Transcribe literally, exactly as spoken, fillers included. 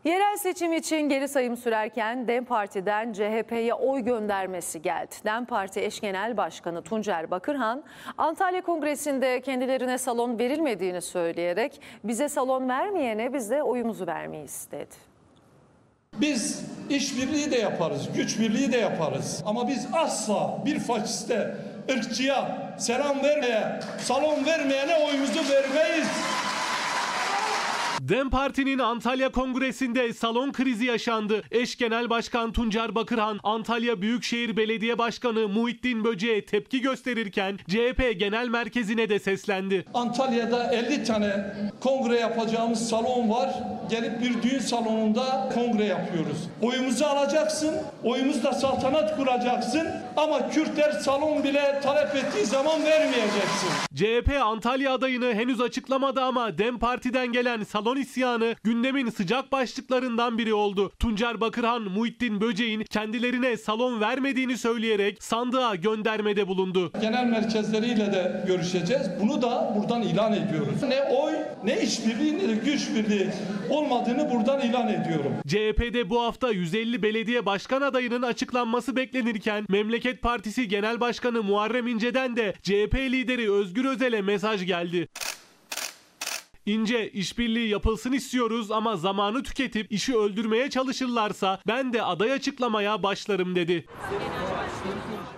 Yerel seçim için geri sayım sürerken DEM Parti'den C H P'ye oy göndermesi geldi. DEM Parti eş genel başkanı Tuncer Bakırhan, Antalya Kongresi'nde kendilerine salon verilmediğini söyleyerek bize salon vermeyene biz de oyumuzu vermeyiz dedi. Biz işbirliği de yaparız, güç birliği de yaparız. Ama biz asla bir faşiste, ırkçıya, selam vermeye, salon vermeyene oyumuzu vermeyiz. DEM Parti'nin Antalya Kongresi'nde salon krizi yaşandı. Eş Genel Başkan Tuncer Bakırhan, Antalya Büyükşehir Belediye Başkanı Muhittin Böce'ye tepki gösterirken C H P Genel Merkezi'ne de seslendi. Antalya'da elli tane kongre yapacağımız salon var. Gelip bir düğün salonunda kongre yapıyoruz. Oyumuzu alacaksın, oyumuzla saltanat kuracaksın ama Kürtler salon bile talep ettiği zaman vermeyeceksin. C H P Antalya adayını henüz açıklamadı ama DEM Parti'den gelen salon isyanı gündemin sıcak başlıklarından biri oldu. Tuncer Bakırhan, Muhittin Böceğin kendilerine salon vermediğini söyleyerek sandığa göndermede bulundu. Genel merkezleriyle de görüşeceğiz. Bunu da buradan ilan ediyoruz. Ne oy, ne işbirliği, ne de güç birliği olmadığını buradan ilan ediyorum. C H P'de bu hafta yüz elli belediye başkan adayının açıklanması beklenirken Memleket Partisi Genel Başkanı Muharrem İnce'den de C H P lideri Özgür Özel'e mesaj geldi. İnce, işbirliği yapılsın istiyoruz ama zamanı tüketip işi öldürmeye çalışırlarsa ben de aday açıklamaya başlarım dedi.